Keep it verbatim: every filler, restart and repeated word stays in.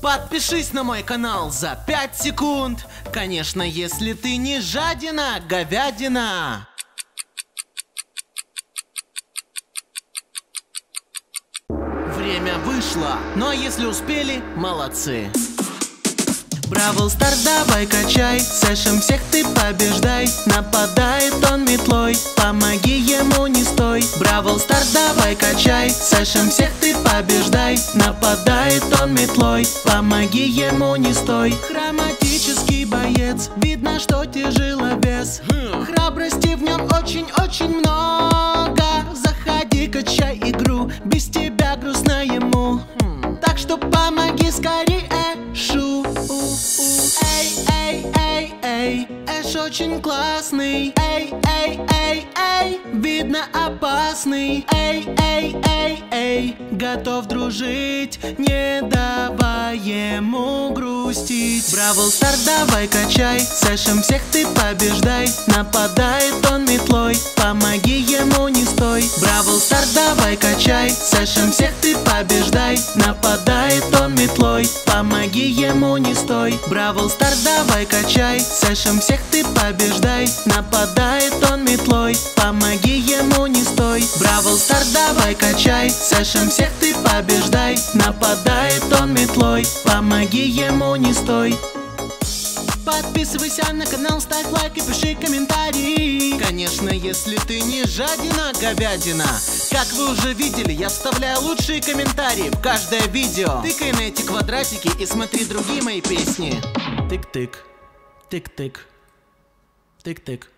Подпишись на мой канал за пять секунд. Конечно, если ты не жадина, говядина. Время вышло, ну а если успели, молодцы. Бравл Старс, давай качай, Сэшем всех ты побеждай. Нападает он метлой, помоги ему, не стой. Бравл Старс, давай качай, Сэшем всех ты побеждай. Нападает он метлой, помоги ему, не стой. Хроматический боец, видно, что тяжеловес. Храбрости в нем очень-очень много. Заходи, качай игру, без тебя грустно ему. Так что помоги скорее, Шу. Эй, эй, эй, эй, Эш очень классный. Эй, эй, эй, эй, видно опасный. Эй, эй, эй, эй, готов дружить, не давай ему грустить. Бравл Старс, давай качай, Сэшем всех ты побеждай. Нападает он метлой, помоги ему, не стой. Бравл Старс, давай качай, Сэшем всех ты побеждай. Нападает он метлой, помоги ему, не стой. Бравл Старс, давай качай, Сэшем всех ты побеждай. Нападает он метлой, помоги ему, не стой. Бравл Старс, давай качай, Сэшем всех ты побеждай. Нападает он метлой, помоги ему, не стой. Подписывайся на канал, ставь лайк и пиши комментарий. Конечно, если ты не жадина, говядина. Как вы уже видели, я вставляю лучшие комментарии в каждое видео. Тыкай на эти квадратики и смотри другие мои песни. Тык-тык, тык-тык, тык-тык.